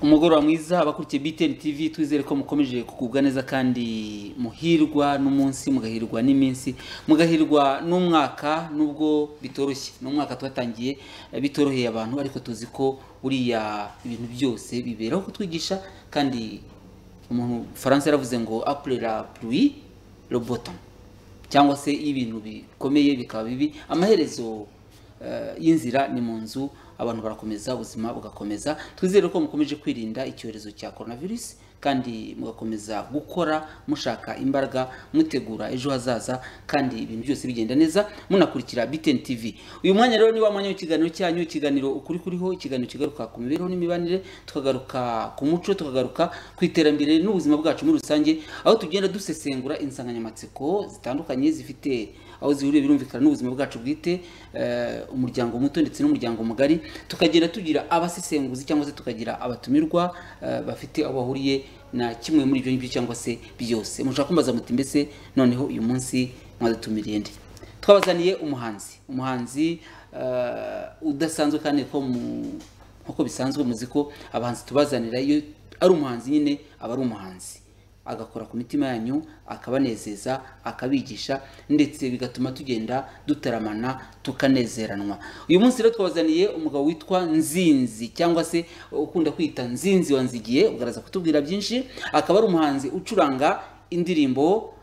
umugoroba mwiza abakurikiye BTN TV twizere ko mukomeje kugubwa neza kandi muhirwa n'umunsi mugahirwa n'iminsi mugahirwa n'umwaka nubwo bitoroshye n'umwaka twatangiye bitoroheye abantu ariko tuzi ko uriya ibintu byose biberaho kutwigisha kandi umuntu France yaravuze ngo après la pluie le beau temps cyangwa se ibintu bikomeye bikaba bibi amaherezo y'inzira ni mu nzu abantu barakomeza ubuzima bugakomeza twizere ko mukomeje kwirinda icyorezo cya coronavirus kandi mugakomeza gukora mushaka imbaraga mutegura ejo hazaza kandi ibintu byose bigenda neza munakurikira BTN TV uyu mwanya rero ni wa mwanya w'ikiganiro cyanyu ikiganiro ukuri kuriho ikiganiro kigaruka ku mibereho n'imibanire tukagaruka ku muco tukagaruka ku iterambere n'ubuzima bwacu muri rusange aho tugenda dusesengura insanganyamatsiko zitandukanye zifite aho zihuriye birumvikana n'ubuzima bwacu bwite umuryango muto ndetse n'umuryango mugari tukagenda tugira abasesenguzi cyangwa se tukagira abatumirwa bafite aho bahuriye na kimwe muri ibyo cyangwa se byose mushaka kumbaza muti mbese noneho uyu munsi mwadutumiriye ndi twabazaniye umuhanzi udasanzwe kandi ko nkuko bisanzwe muziko abahanzi tubazanira iyo ari umuhanzi nyine aba ari umuhanzi agakora ku mitima yanyu akabanezeza akabigisha ndetse bigatuma tugenda dutaramana tukanezeranwa uyu munsi rero twabazaniye umugabo witwa Nzinzi cyangwa se ukunda kwita Nzinzi wanzigiye ugaraza kutubwira byinshi akaba ari umuhanzi ucuranga indirimbo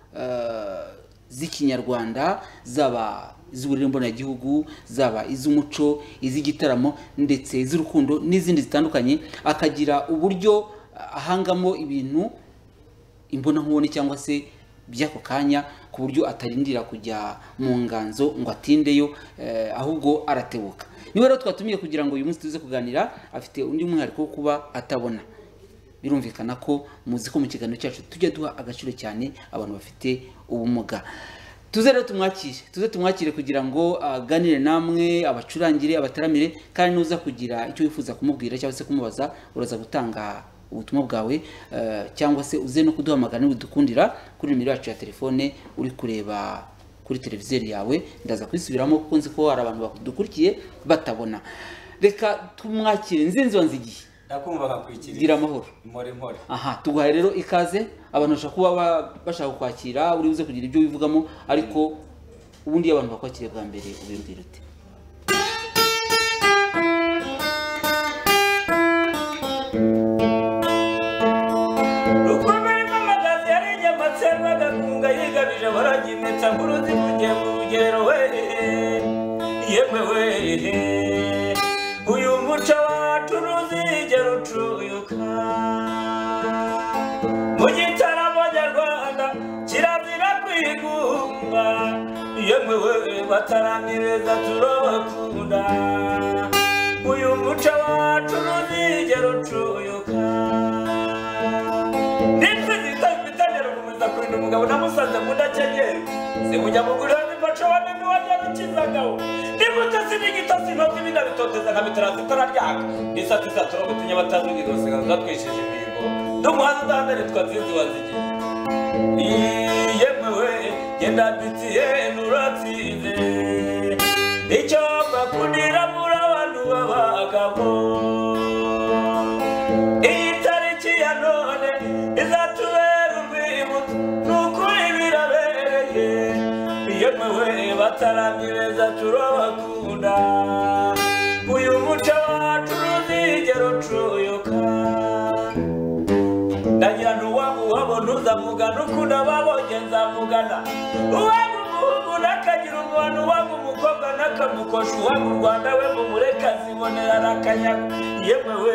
z'ikinyarwanda zaba iz'uririmbo na gihugu zaba iz'umuco iz'igitaramo ndetse iz'urukundo n'izindi zitandukanye akagira uburyo ahangamo ibintu imbona nkubone cyangwa se byako kanya ku buryo atarindira kujya mu nganzo ngo atindeyo ahubwo aratebuka niwe rero twatumiye kugira ngo uyu munsi tuze kuganira afite undi mwihariko wo kuba atabona birumvikana ko muzi ko mu kiganiro cyacu tujya duha agaciro cyane abantu bafite ubumuga tuze rero tumwakire kugira ngo aganire namwe abacurangire abataramire kandi nuza kugira icyo wifuza kumubwira cyangwa se kumubaza uraza gutanga ubutumwa bwawe cyangwa se uze no kuduhamagara n'udukundira kuri nimero yacu ya telefone uri kureba kuri televiziyo yawe ndaza kwisubiramo kuko nzi ko hari abantu badukurikiye batabona reka tumwakire Nzinzi wanzigiye ndakumva gakwikirira gira amahoro more aha tuguhaye rero ikaze abantu bashaka kuba bashaka kwakira uri buze kugira ibyo wivugamo ariko ubundi abantu bakwakiriye bwa mbere ubibwira ute baragimeta nguruzi kujye mu rugero we yemwe we uyu muco wacu ruzigera ucuyuka mu gitaramo nyarwanda kirazira kwigunga yemwe we bataramibeza turabakunda uyu muco wacu ruzigera ucuyuka kurinda umugabo namusanze mudakenyera simujya mugurira bifaca wanene wajya bikizagaho nimutasi n'igitasi intoki binabitoteza nka mitarasi itararyaka n'isatiza turabutinya batazugi gose gatwisheje imihigo n'umuhanzi udahana nitwa Nzinzi wanzigiye yemwe we genda bitiye nuratsinze icyo bakundira muri abantu b'abagabo iyi tariki ya none izatubera urwibutso n'ukuri birabereye yemwe we bataramibeza turabakunda uyu muco wacu ruzigera ucuyuka ndagira ntuwabona uzamugana ukunda babonye nzamugana uwanga umuhungu n'akagira umwana uwanga umukobwa n'akamukosha uwanga u Rwanda we mumureka zibonera arakanyaga yemwe we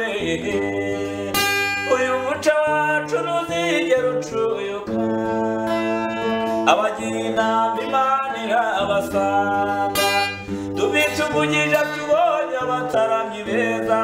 uyu muco wacu ruzigera ucuyuka abagira inama Imana irabasanga tubitse umugisha tubonye abataramyi beza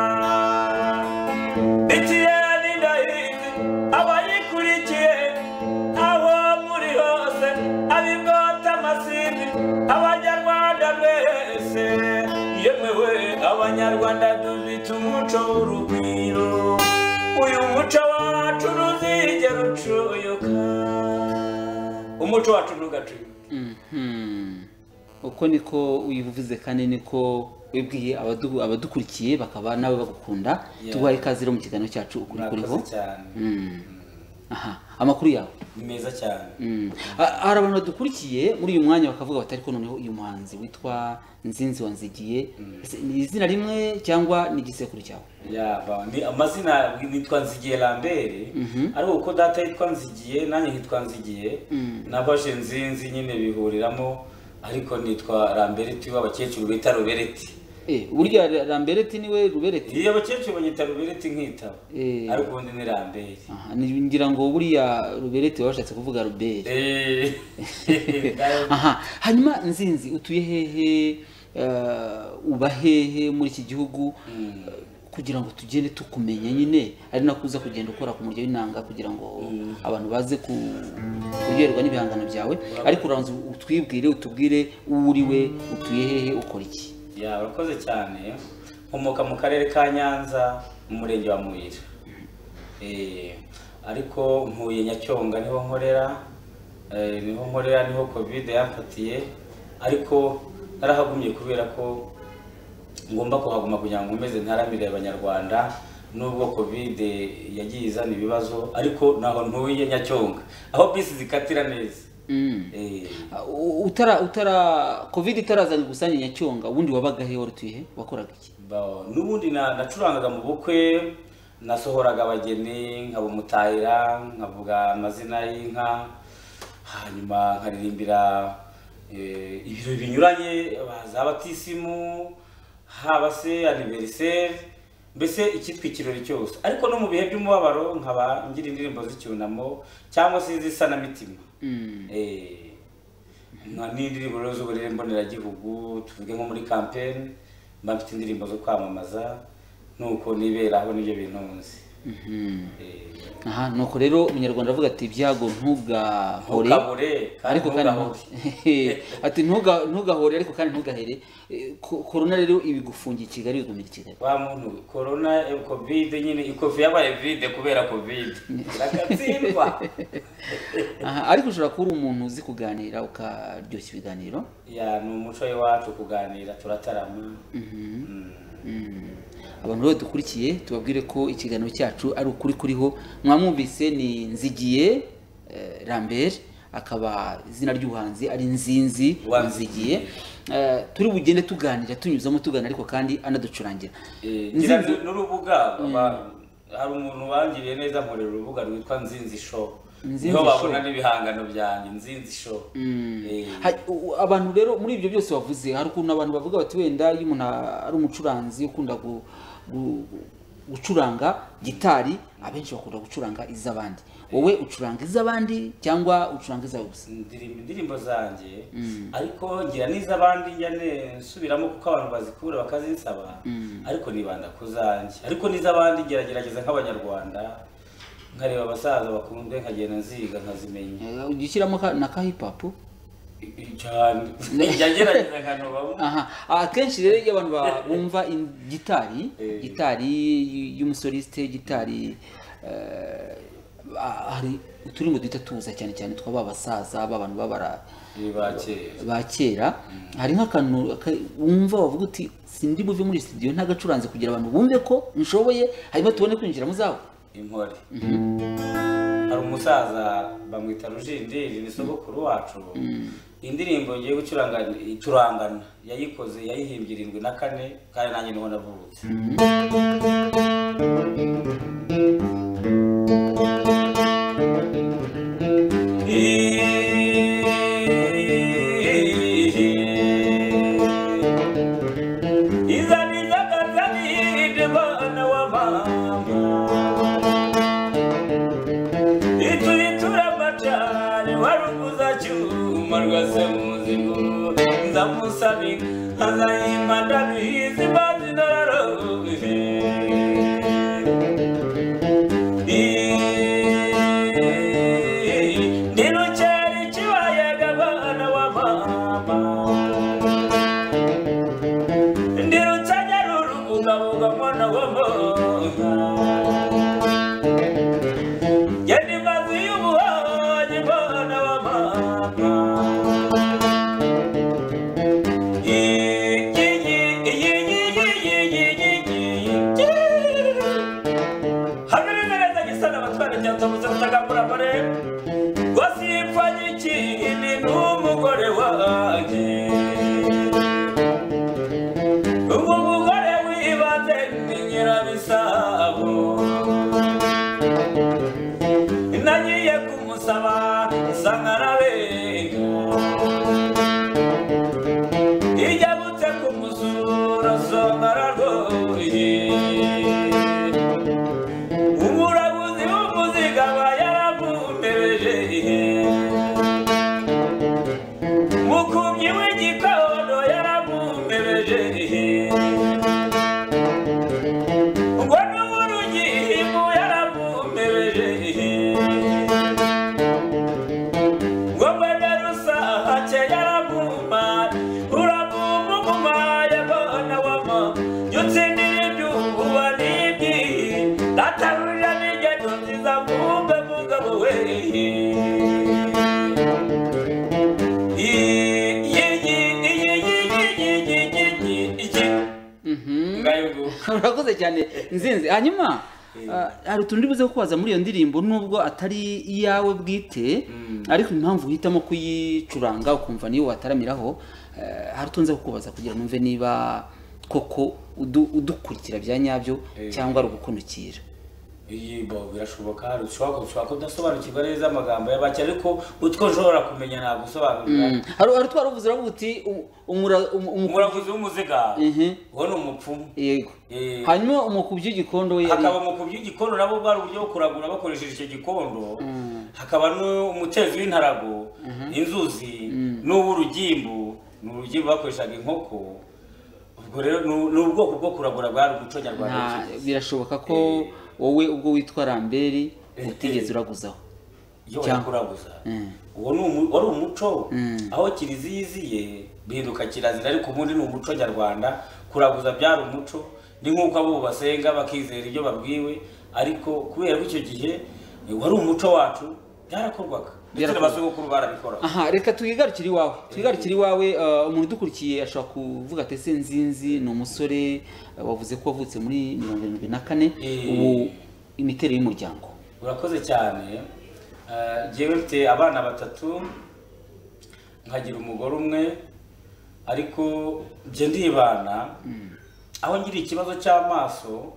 bitiye n'indahizi abayikurikiye aho muri hose abibwota amasimbi abanyarwanda bese yemwe we abanyarwanda dufite umuco w'urugwiro uyu muco wacu ruzigera ucuyuka umuco wacu ntugacuyuke uko niko uyivuze kandi niko wibwiye abadukurikiye bakaba nawe bagukunda tuguhaye ikaze rero mu kiganiro cyacu ukuri kuriho. Aha, amakuru yawe ni meza cyane. Hari abantu badukurikiye muri uyu mwanya bakavuga bati ariko noneho uyu muhanzi witwa Nzinzi Wanzigiye ni izina rimwe cyangwa ni igisekuru cyawe? Ni amazina nitwa Nzigiye Lambert, ariko uko data yitwa Nzigiye nanjye hitwa Nzigiye, nafashe Nzinzi nyine bihuriramo, ariko nitwa Lambert w'abakecuru bita Rubereti. Burya Lambert niwe Rubereti? Iyo abakecuru banyita Rubereti nkitaba, ariko ubundi ni Lambert. Ngira ngo buriya Rubereti washatse kuvuga Robert. Hanyuma Nzinzi utuye hehe, uba hehe muri iki gihugu, kugira ngo tugende tukumenya nyine ari nakuza kugenda ukora ku muryo w'inanga kugira ngo abantu baze kuryoherwa n'ibihangano byawe, ariko uranze utwibwire utubwire uwo uriwe, utuye hehe, ukora iki? Urakoze cyane. Nkomoka mu karere ka Nyanza mu murenge wa Muyira, ariko ntuye Nyacyonga, niho nkorera niho covid yamfatiye, ariko narahagumye kubera ko ngomba kuhaguma kugira ngo nkomeze ntaramire abanyarwanda, nubwo covid yagiye izana ibibazo, ariko naho ntuye Nyacyonga aho bisi zikatira neza. Covid itarazanye gusanya Nyacyonga, ubundi wabaga he, warutuye wakoraga iki? N'ubundi nacurangaga mu bukwe, nasohoraga abageni, nkaba umutahira, nkavuga amazina y'inka, hanyuma nkaririmbira ibirori binyuranye, za batisimu, haba se anniversaire, mbese icyitwa ikirori cyose. Ariko no mu bihe by'umubabaro nkaba ngira indirimbo z'icyunamo cyangwa se z'isanamitima. N'indirimbo z'uburere mboneragihugu, tuvuge nko muri campaign, mba mfite indirimbo zo kwamamaza, nuko niberaho n'ibyo bintu nzi. Nuko rero umunyarwanda avuga ati ibyago ntugahore, ariko kandi ati ntugahore ariko kandi ntugahere. Corona rero ibigufungiye i Kigali, bigumira i Kigali. Wa muntu corona covid nyine ikofi yabaye vide kubera covid iragatsindwa. Ariko ushobora kuba umuntu uzi kuganira ukaryoshya ibiganiro. Ni umuco wacu kuganira, turatarama. Abantu rero dukurikiye tubabwire ko ikiganiro cyacu ari ukuri kuriho. Mwamwumvise ni Nzigiye Lambert, akaba izina ry'ubuhanzi ari Nzinzi Wanzigiye. Turi bugende tuganira tunyuzamo tugana, ariko kandi anaducurangira. Nzinzi n'urubuga, hari umuntu wangiriye neza nkorera urubuga rwitwa Nzinzi Show, niho babona n'ibihangano byanjye Nzinzi Show. Abantu rero muri ibyo byose wavuze, hari ukuntu abantu bavuga bati wenda iyo umuntu ari umucuranzi ukunda gucuranga gitari, abenshi bakunda gucuranga iz'abandi. Wowe ucuranga iz'abandi cyangwa ucuranga izawe gusa? Indirimbo zanjye, ariko ngira n'iz'abandi njyane nsubiramo kuko abantu bazikura bakazinsaba, ariko nibanda ku zanjye. Ariko n'iz'abandi gerageza nk'abanyarwanda, nkareba abasaza bakunzwe nkagenda nziga nkazimenya. Ugishyiramo na ka hip hop cyane, ngerageza nkanobamo. Akenshi rero iyo abantu bumva gitari y'umusoliste, gitari hari uturimbo duhita tuza cyane cyane twaba abasaza b'abantu ba kera. Hari nk'akantu wumva wavuga uti sindi buve muri studio ntagacuranze kugira abantu bumve ko nshoboye, hanyuma tubone kwinjira mu zawe. Inkore. Hari umusaza bamwita Rujindiri, ni sogokuru wacu. Indirimbo ngiye gucuranga turangana yayikoze, yayihimbye 74, kandi nanjye niho navutse. make yaramuma uramuma yabona wama yutsindira ibyuba n'ibyi datarurira n'ingendo nziza mumbe mugabo we urakoze cyane nzinzi hanyuma hari utundi buze kubaza muri iyo ndirimbo nubwo atari iyawe bwite ariko impamvu uhitamo kuyicuranga ukumva niyo wataramiraho hari utunze kukubaza kugira numve niba koko udukurikira bya nyabyo cyangwa ari ugukunukira iyi bo birashoboka ushobora kudasobanukirwa neza amagambo y'abake ariko utwo nshobora kumenya ntabwo usobanurira hari twaruvuze uravuga uti umuravuzi w'umuziga uwo ni umupfumu yego hanyuma umukubyi w'igikondo we hakaba umukubyi w'igikondo nabo bwari uburyo bwo kuragura bakoresheje icyo gikondo hakaba n'umutezi w'intarago inzuzi n'uw'urugimbu ni urugimbu bakoreshaga inkoko ubwo rero ni ubwoko bwo kuragura bwari umuco nyarwanda birashoboka ko wowe ubwo witwa Ramberi utigeze uraguzaho cyangwa kuraguza uwo wari umuco aho kiliziya iziye bihinduka kirazira ariko ubundi ni umuco nyarwanda kuraguza byari umuco ni nk'uko abo basenga bakizera ibyo babwiwe ariko kubera ko icyo gihe wari umuco wacu byarakorwaga ndetse n'abasogokuru barabikora reka tuyigarukire iwawe umuntu udukurikiye ashobora kuvuga ati ese Nzinzi ni umusore wavuze ko wavutse muri 74 ubu imiterere y'umuryango urakoze cyane jewe mfite abana 3 nkagira umugore umwe ariko bye ndibana aho ngira ikibazo cy'amaso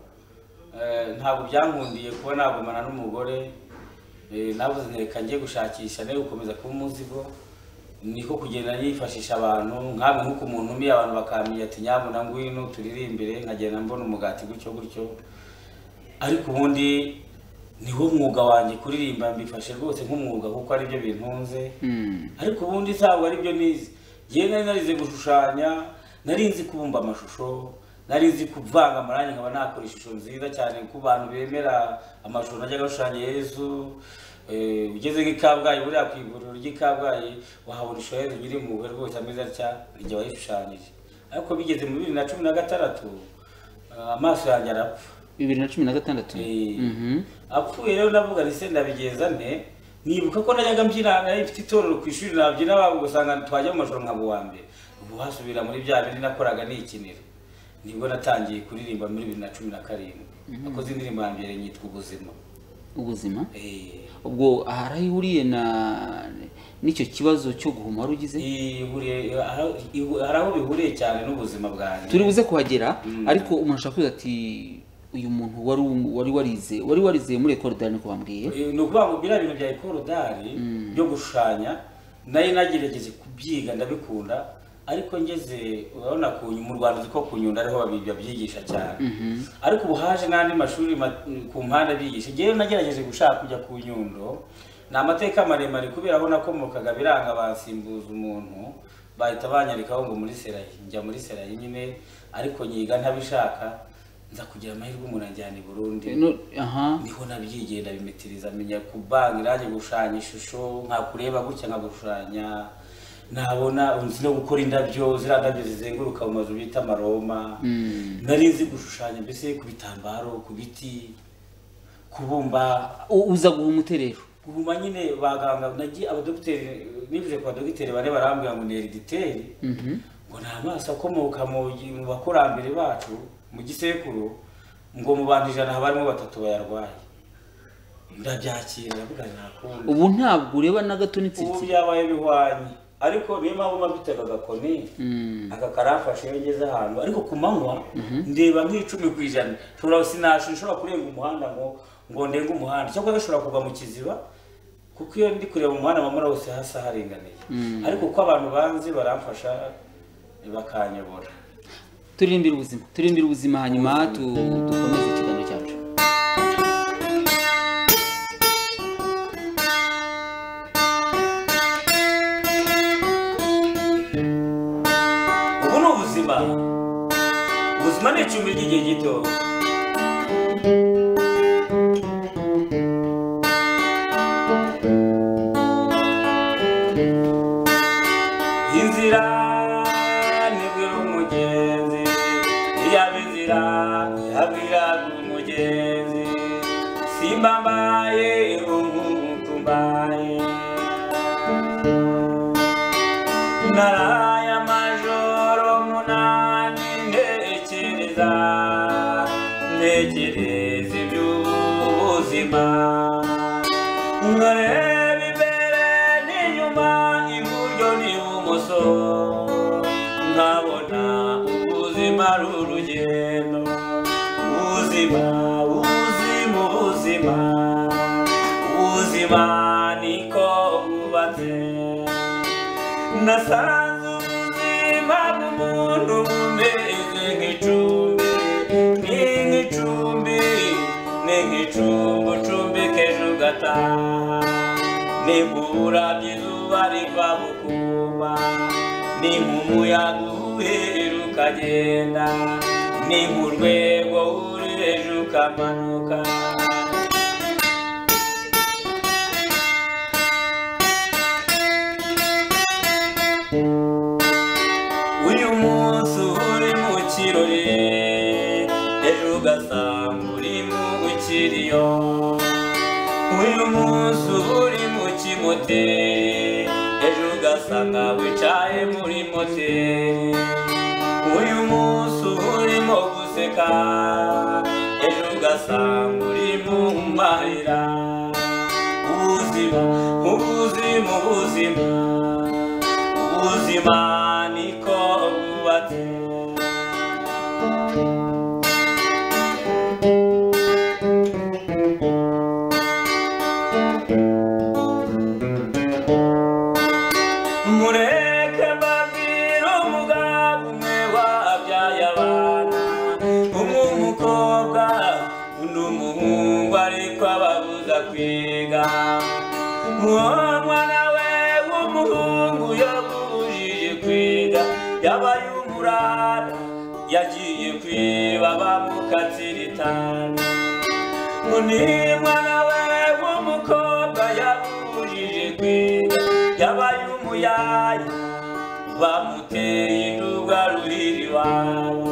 ntabwo byankundiye kuba nagumana n'umugore nabuze ntereka ngiye gushakisha nayo gukomeza kuba umuzigo niko kugenda yifashisha abantu nkamwe nk'uko umuntu umiye abantu bakamenya ati nyabuna ngwino turirimbire nkagenda mbona umugati gutyo ariko ubundi niwo mwuga wanjye kuririmba mbifashe rwose nk'umwuga kuko ari byo bintunze ariko ubundi ntabwo ari byo nize ngiye narize gushushanya nari nzi kubumba amashusho nari nzi kuvanga amarangi nkaba nakora ishusho nziza cyane ku bantu bemera amashusho najyaga gushushanya Yesu ugeze nk'Ikabgayi buriya ku ivuriro ry'Ikabgayi wahabona ishusho Yesu nyiri mu rwose ameze atya igihe wayishushanyije ariko bigeze mu 2016 amaso yanjye arapfa 2016 apfuye rero navuga nise ndabigeza nte nibuka ko najyaga mbyina nari mfite itorero ku ishuri nabyina babo gusanga twajya mu mashuri nkabo wa mbere ubu hasubira muri bya bindi nakoraga nikinira nibwo natangiye kuririmba muri 2017 nakoze indirimbo ya mbere nyitwa ubuzima ubwo harahuriye n'icyo kibazo cyo guhuma rugize haraho bihuriye cyane n'ubuzima bwanjye turi buze kuhagera ariko umuntu ashaka kuvuga ati uyu muntu wari warize muri Ecole d'Art niko bambwiye ni ukuvuga ngo biriya bintu bya Ecole d'Art byo gushushanya nayo nagerageje kubyiga ndabikunda ariko ngeze urabona mu Rwanda ziko kunyunda ariho babyigisha cyane ariko ubu haje n'andi mashuri ku mpande bigisha ngewe nagerageje gushaka kujya ku Nyundo ni amateka maremare kubera aho nakomokaga biranga basimbuza umuntu bahita banyarikaho ngo muri Serayi njya muri Serayi nyine ariko nyiga ntabishaka nza kugira amahirwe umuntu anjyana i Burundi niho nabyigiye ndabimetiriza menya kubanga irangi gushanya ishusho nkakureba gutya nkagushushanya nabona unzi no gukora indabyo zirandabyo zizenguruka mu mazu bita amaroma nari nzi gushushanya mbese ku bitambaro ku biti kubumba uza guha umuterero guhuma nyine baganga nagiye abadokiteri nibuje kwa dogiteri bane barambwira ngo ni herediteri ngo nta maso akomoka mu bakurambere bacu mu gisekuru ngo mu bantu 100 habarimo 3 bayarwaye ndabyakira ndavuga nakunda ubu ntabwo ureba na gato n'itsitsi ubu byabaye bihwanye ariko niyo mpamvu mabitega gakoni aka karafashe yongeze ahantu ariko ku manywa ndeba nk'10% nshobora kurenga umuhanda ngo ndenge umuhanda cyangwa bashobora kugwa mu kiziba kuko iyo ndi kureba umuhanda mamara wose hasa haringaniye ariko ko abantu banzi baramfasha bakanyobora turirimbira ubuzima hanyuma dukomeze ikiganiro cyacu ubu ni ubuzima ni icumbi ry'igihe gito inzira nibwira umugenzi yaba inzira yabwira umugenzi simba mbaye umuhungu mbaye naraye amajoro munani ntekereza iby'ubuzima nkareba imbere n'inyuma iburyo n'ibumoso nkabona ubuzima ari urugendo ubuzima niko bwubatse nasanze ubuzima bw'umuntu bumeze nk'icumbi ucumbika ejo ugataha ni nk'ubura by'izuba riva bukuba ni nk'umuyaga uhera ukagenda ni nk'urwego urira ejo ukamanuka uyu munsi uri mu kirori ejo ugasanga uri mu kiriyo uyu munsi uri mu kimoteri ejo ugasanga wicaye muri moteri uyu munsi urimo guseka ejo ugasanga uri mu marira ubuzima niko bwubatse mureke mbabwire umugabo umwe wabyaye abana umwe umukobwa undi umuhungu ariko ababuza kwiga uwo mwana we w'umuhungu yabujije kwiga yabaye umurara yagiye kwiba bamukatira itanu undi mwana we w'umukobwa yabujije kwiga yabaye umuyaya bamuteye induga ruhira iwabo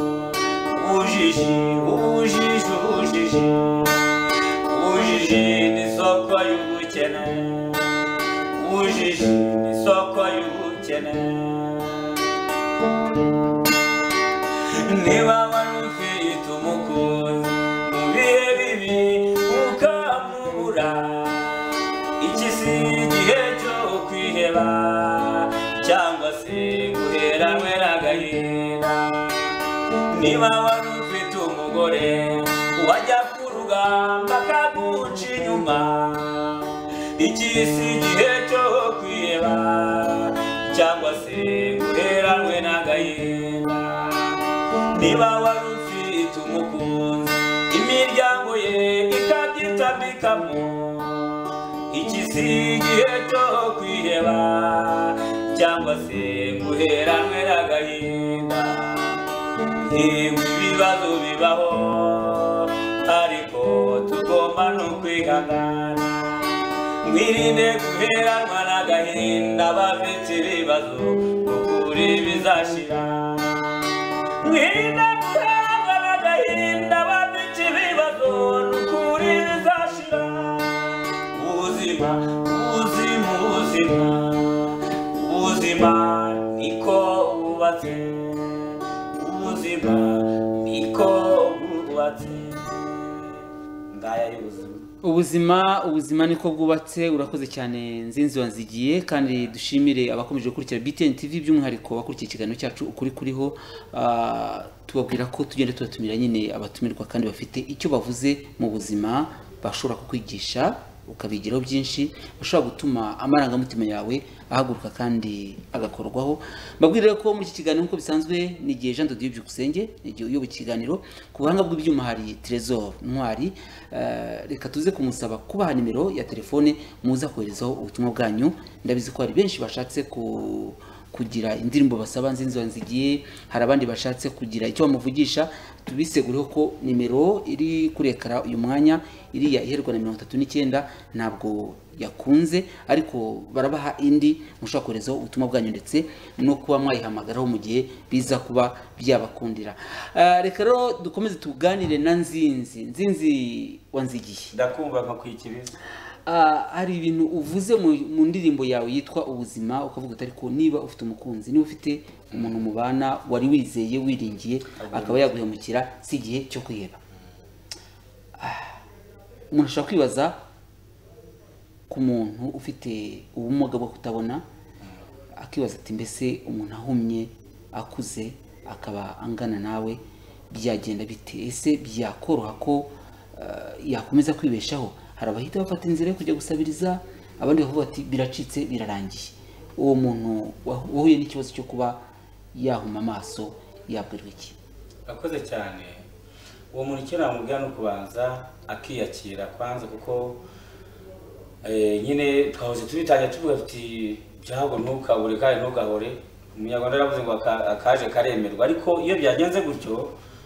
ubujiji ni isoko y'ubukene ubujiji ni isoko y'ubukene niba wari ufite umukunzi mu bihe bibi ukamubura iki si igihe cyo kwiheba cyangwa se guheranwe n'agahinda niba wari ufite umugore wajya ku rugamba akaguca inyuma iki si igihe cyo kwiheba cyangwa se guheranwe n'agahinda niba wari ufite umukunzi imiryango ye ikabyitambikamo iki si igihe cyo kwiheba cyangwa se guheranwe n'agahinda yewe ibibazo bibaho ariko tugomba no kwihangana mwirinde guheranwa n'agahinda bafite ibibazo ukuri bizashira mwirinde guheranwa n'agahinda bafite ibibazo ukuri bizashira ubuzima niko bubatse ubuzima niko bwubatse ngaya ubuzima niko bwubatse urakoze cyane Nzinzi Wanzigiye kandi dushimire abakomeje gukurikira BTN TV by'umwihariko bakurikiye ikiganiro cyacu ukuri kuriho tubabwira ko tugende tubatumira nyine abatumirwa kandi bafite icyo bavuze mu buzima bashobora kukwigisha ukabigiraho byinshi bashobora gutuma amarangamutima yawe ahaguruka kandi agakorwaho mbabwire ko muri iki kiganiro nkuko bisanzwe ni gihe Jean de Dieu Byukusenge igihe uyoboye ikiganiro ku buhanga bw'ibyuma hari Trésor Ntwari reka tuze kumusaba kubaha nimero ya telefone muza koherezaho ubutumwa bwanyu ndabizi ko hari benshi bashatse kugira indirimbo basaba nzinzi wanzigiye, hari abandi bashatse kugira icyo bamuvugisha, tubisegureho ko nimero iri kurekara uyu mwanya iriya iherwa na 39 ntabwo yakunze, ariko barabaha indi mushobora koherezaho ubutumwa bwanyu ndetse no kuba mwayihamagaraho mu gihe biza kuba byabakundira. Reka rero dukomeze tuganire na Nzinzi wanzigiye. Ndakumva nkakwikiriza. Hari ibintu uvuze mu ndirimbo yawe yitwa Ubuzima, ukavuga utari ko niba ufite umukunzi, niba ufite umuntu mubana wari wizeye wiringiye akaba yaguhemukira, si igihe cyo kwiheba. Umuntu ashobora kwibaza ku muntu ufite ubumuga bwo kutabona, akibaza ati mbese umuntu ahumye akuze akaba angana nawe byagenda bite? Ese byakoroha ko yakomeza kwibeshaho? Hari abahita bafata inzira yo kujya gusabiriza, abandi bavuga ati biracitse birarangiye. Uwo muntu wahuye n'ikibazo cyo kuba yahuma amaso yabwirwa iki? Akoze cyane. Uwo muntu icyo namubwira no kubanza akiyakira kwanza, kuko nyine twahoze tubitanya tuvuga ati byago ntukabure kandi ntugahore. Umunyarwanda yaravuze ngo akaje karemerwa, ariko iyo byagenze gutyo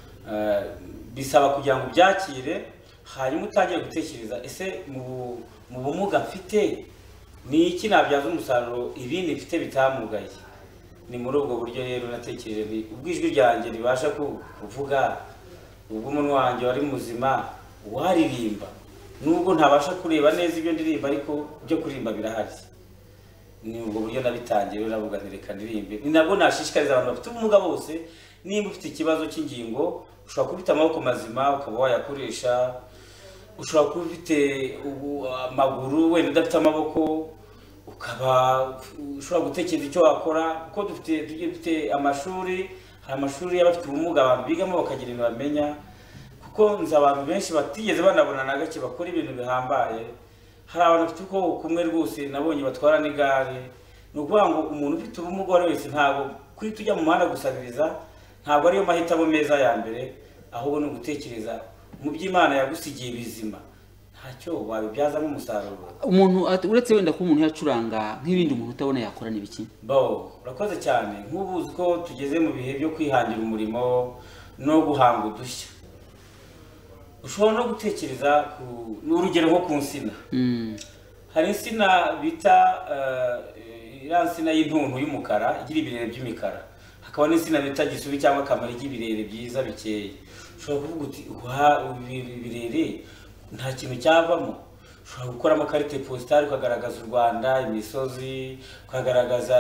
bisaba kugira ngo byakire, hanyuma utangiye gutekereza ese mu bumuga mfite ni iki nabyaza umusaruro ibindi mfite bitamugaye. Ni muri ubwo buryo rero natekereje ubwo ijwi ryanjye ribasha kuvuga, ubwo umuntu wanjye wari muzima waririmba, nubwo ntabasha kureba neza ibyo ndirimba ariko byo kuririmba birahari. Ni ubwo buryo nabitangiye rero navuga nti reka ndirimbe. Ni nabwo nashishikariza abantu bafite ubumuga bose, nimba ufite ikibazo cy'ingingo ushobora kubita amaboko mazima ukaba wayakoresha, ushobora kuba ufite amaguru wenda udafite amaboko ukaba ushobora gutekereza icyo wakora, kuko dufite amashuri, hari amashuri y'abafite ubumuga abantu bigamo bakagira ibintu bamenya, kuko nzi abantu benshi batigeze banabona na gake bakora ibintu bihambaye. Hari abantu bafite ubwoko kumwe rwose nabonye batwara n'igare. Ni ukuvuga ngo umuntu ufite ubumuga wari wese ntabwo kuri tujya mu muhanda gusabiriza ntabwo ariyo mahitamo meza ya mbere, ahubwo ni ugutekereza mu by'Imana yagusigiye bizima, ntacyo wabibyazamo umusaruro. Umuntu uretse wenda ko umuntu yacuranga nk'ibindi umuntu utabona yakora n'ibiki? Urakoze cyane. Nk'ubuzi ko tugeze mu bihe byo kwihangira umurimo no guhanga udushya, ushobora no gutekereza n'urugero nko ku nsina. Hari insina bita iriya nsina y'intuntu y'umukara igira ibirere by'imikara, hakaba n'insina bita gisubi cyangwa kamara igira ibirere byiza bikeye. Ushobora kuvuga uti ibirere nta kintu cyavamo. Ushobora gukoramo karite positari ukagaragaza u Rwanda, imisozi, ukagaragaza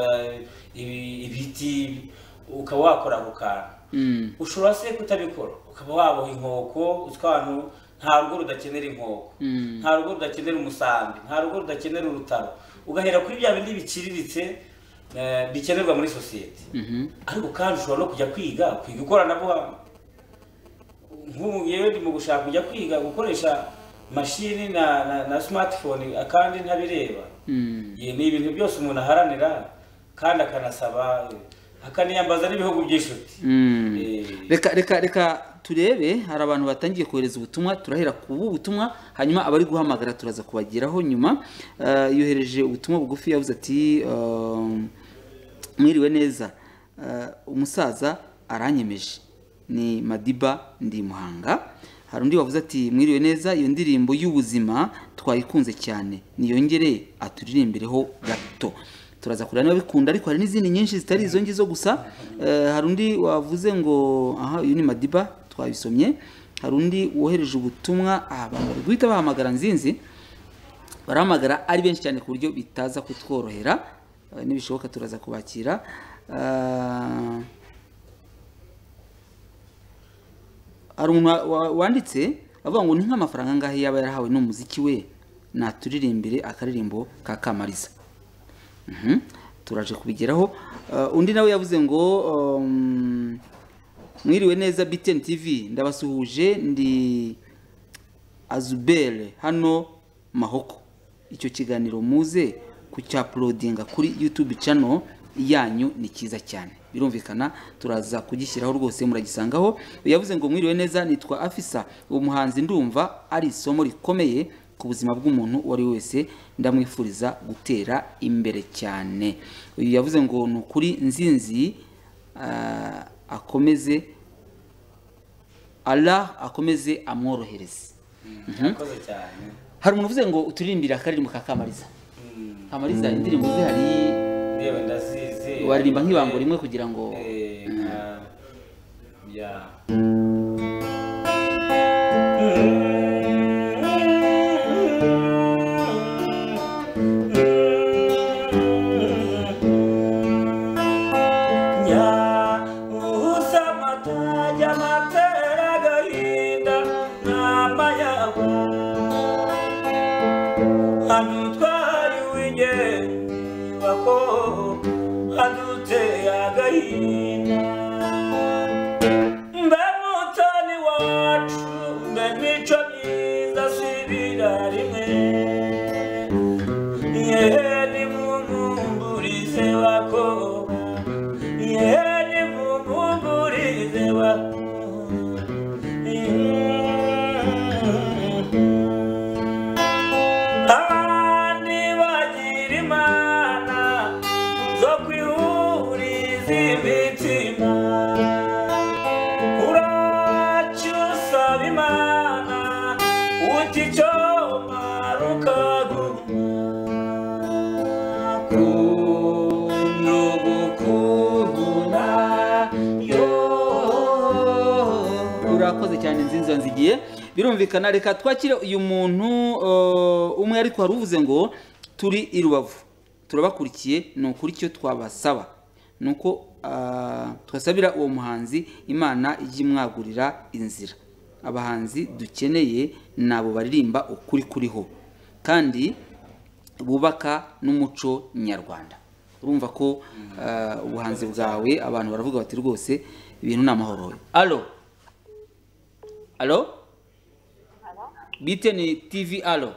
ibiti, ukaba wakora ako kantu. Ushobora se kutabikora ukaba waboha inkoko, utwantu nta rugo rudakenera inkoko, nta rugo rudakenera umusambi, nta rugo rudakenera urutaro, ugahera kuri bya bindi biciriritse bikenerwa muri sosiyete. Ariko kandi ushobora no kujya kwiga ikoranabuhanga. Nk'ubu yewe ndi mu gushaka kujya kwiga gukoresha mashini na smartphone kandi ntabireba. Ni ibintu byose umuntu aharanira kandi akanasaba akaniyambaza n'ibihugu by'inshuti. Reka turebe, hari abantu batangiye kohereza ubutumwa, turahera ku butumwa hanyuma abari guhamagara turaza kubageraho nyuma. Yohereje ubutumwa bugufi yavuze ati mwiriwe neza, umusaza aranyemeje, ni Madiba ndi Muhanga. Hari undi wavuze ati mwiriwe neza, iyo ndirimbo y'Ubuzima twayikunze cyane, niyongere aturirimbireho gato. Turaza kurana bikunda, ariko hari n'izindi nyinshi zitari izo ngizo gusa. Hari undi wavuze ngo uyu ni Madiba twabisomye. Hari undi wohereje ubutumwa, abantu bari guhita bahamagara Nzinzi, barahamagara ari benshi cyane ku buryo bitaza kutworohera, nibishoboka turaza kubakira. Hari umuntu wanditse avuga ngo ni nk'amafaranga angahe yaba yarahawe n'umuziki we naturirimbire akaririmbo ka Kamariza. Turaje kubigeraho. Undi nawe yavuze ngo mwiriwe neza BTN TV, ndabasuhuje, ndi Azubele hano Mahoko. Icyo kiganiro muze kucyaploadinga kuri YouTube channel yanyu ni cyiza cyane, birumvikana turaza kugishyiraho rwose muragisangaho. Yavuze ngo mwiriwe neza, nitwa Afisa, uwo muhanzi ndumva ari isomo rikomeye ku buzima bw'umuntu uwo ari we wese ndamwifuriza gutera imbere cyane. Uyu yavuze ngo ni ukuri Nzinzi akomeze Allah akomeze amworohereze. Murakoze cyane. Hari umuntu uvuze ngo uturirimbira akaririmbo ka Kamariza. Kamariza indirimbo ze hari ndebe ndazizi waririmba nk'ibango rimwe kugira ngo ya urakoze cyane Nzinzi Nzigiye. Birumvikana reka twakire uyu muntu umwe ariko haruvuze ngo turi i Rubavu turabakurikiye ni ukuri cyo twabasaba nuko twasabira uwo muhanzi Imana ijye imwagurira inzira. Abahanzi dukeneye nabo baririmba ukuri kuriho kandi bubaka n'umuco nyarwanda. Urumva ko ubuhanzi bwawe abantu baravuga bati rwose ibintu namahoro. Allo BTN TV allo.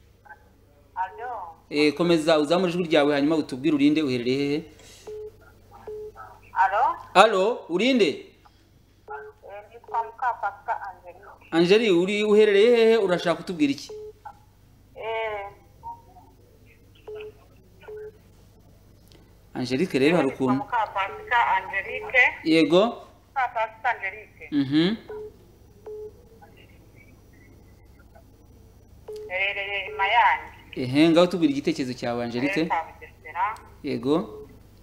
Komeza uzamura ijwi ryawe hanyuma utubwire urinde uherereye hehe. Allo urinde. Nitwa Mukapaka Angeli uri uherereye hehe urashaka kutubwira iki? Angelique rero hari ukuntu Mukapaka Angelique. Yego Mukapaka Angelique. Mayange. Ngaho tubwira igitekerezo cyawe Angelique. Yego.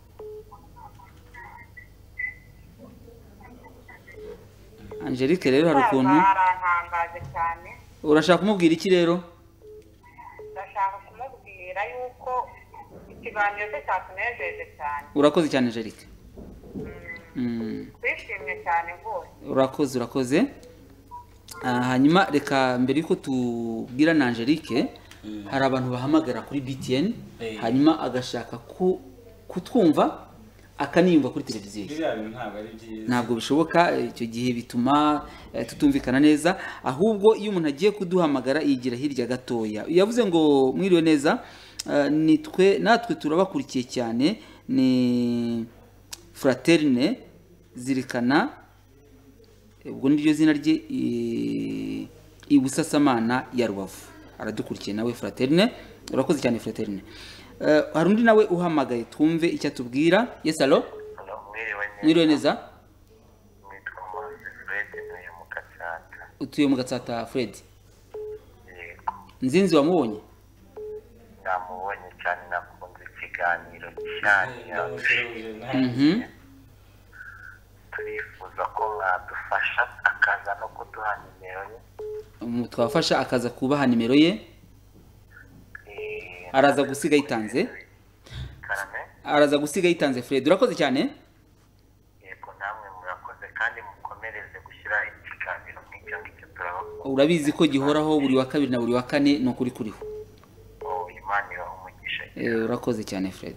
Angelique rero hari ukuntu arantangaje cyane. Urashaka kumubwira iki rero? Ndashaka kumubwira yuko ikiganiro cye cyatunejeje cyane. Urakoze cyane Angelique. Twishimye cyane rwose. Urakoze. Hanyuma reka mbere yuko tubwira na Angelique hari abantu bahamagara kuri BTN hanyuma agashaka kutwumva akaniyumva kuri televiziyo. Ntabwo bishoboka, icyo gihe bituma tutumvikana neza, ahubwo iyo umuntu agiye kuduhamagara yigira hirya gatoya. Yavuze ngo mwiriwe neza, natwe turabakurikiye cyane, ni Fraterne Zirikana, ubwo niryo zina rye, Ibusasamana ya Rubavu. Aradukurikiye nawe Fraterne. Urakoze cyane Fraterne. Hari undi nawe uhamagaye twumve icyo atubwira. Yes allo. Mwiriwe neza. Utuye mu Gatsata Fred. Yego. Nzinzi wamubonye? Namubonye cyane, nakunze ikiganiro cyane. Turifuza ko mwadufasha akaza no kuduha nimero ye. Twafasha akaza kubaha nimero ye. Araza gusiga yitanze. Araza gusiga yitanze Fred. Urakoze cyane. Yego namwe murakoze kandi mukomereze gushyira ikiganiro nk'icyo ngicyo turabakunda. Urabizi ko gihoraho buri wa kabiri na buri wa kane no kuri kuriho. Imana ibahe umugisha. Urakoze cyane Fred.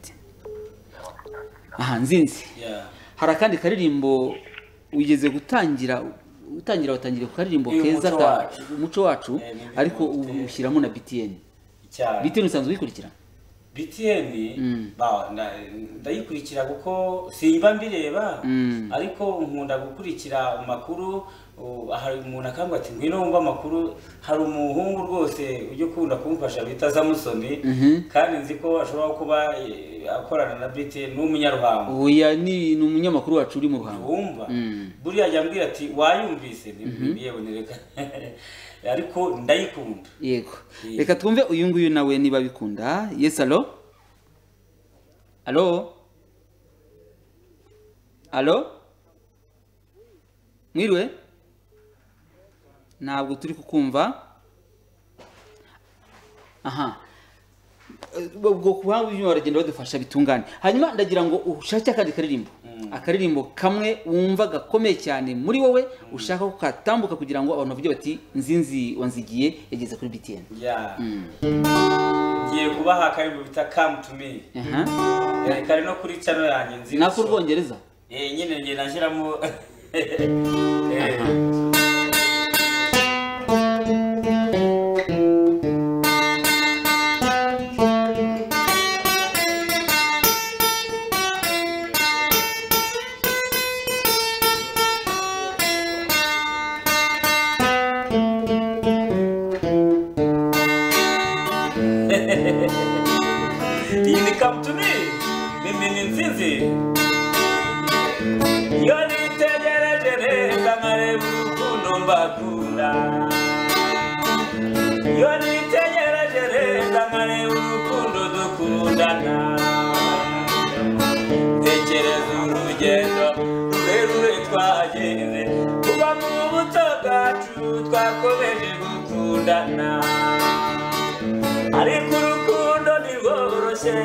Nzinzi. Hari akandi karirimbo wigeze gutangira watangira ku karirimbo keza ka umuco wacu ariko ushyiramo na BTN. BTN usanzwe uyikurikira? BTN ndayikurikira kuko simba mbireba, ariko nkunda gukurikira amakuru hari umuntu akambwira ati ngwino wumva amakuru hari umuhungu rwose ujya ukunda kumfasha bita Samusoni kandi nzi ko ashobora kuba akorana na BTN n'umunyaruhango oya ni umunyamakuru wacu uri mu Ruhango wumva buriya yambwira ati wayumvise niboneka ariko ndayikunda yego reka twumve uyu nguyu nawe niba bikunda yes allo mwiriwe ntabwo turi kukumva aha ubwo kubangu byo baragenda badufasha bitungane hanyuma ndagira ngo ushake akandi akaririmbo kamwe wumva gakomeye cyane muri wowe ushaka ko katambuka kugira ngo abantu bavuge bati nzinzi wanzigiye yageze kuri BTN ngiye kubaha akarimbo bita Come to Me kari no kuri channel yanjye nzi nako Rwongereza nyine ngiye nashyiramo Come to me, mimi ni nzinzi yoni tegerejere kangare urukundo mbakunda yoni tegerejere kangare urukundo dukundana tekereza urugendo rurerure twagenze kuba mu buto bwacu twakomeje gukundana ariko urukundo ntirworoshye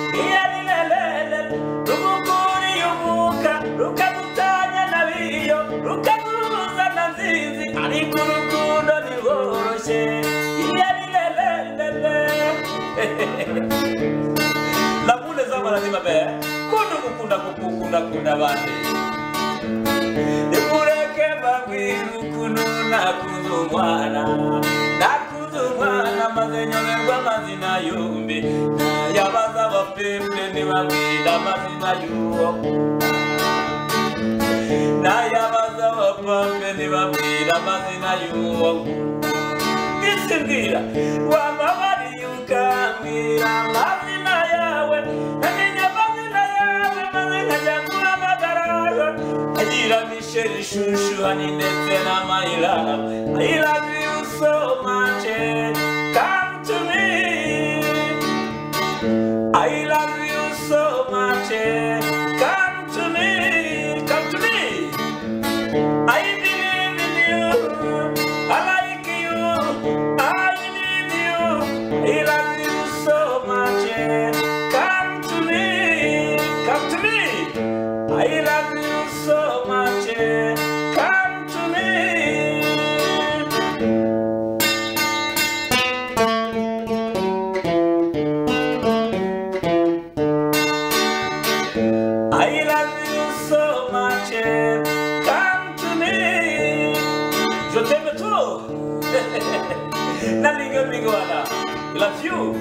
rukagutanya nabiyo rukaguza na nzizi ariko urukundo ntirworoshye labune z'amarazima be kunda abandi nimureke mbabwire ukuntu nakunze umwana maze nyoberwa amazina yombi nayabaza abapembe ntibabwira amazina y'uwo nayabaza abapambe ntibabwira amazina y'uwo mbwira wambabariye ukambwira amazina yawe nkamenya amazina yawe maze nkajya guhamagara agira Michelle Ishushu hani ndetse na my love I love you so much come to me I love you so much come to me I believe in you I like you I need you I love you so much come to me I love you so much come to me I love you so much come to me je t'aime trop nalinga mingwana I love you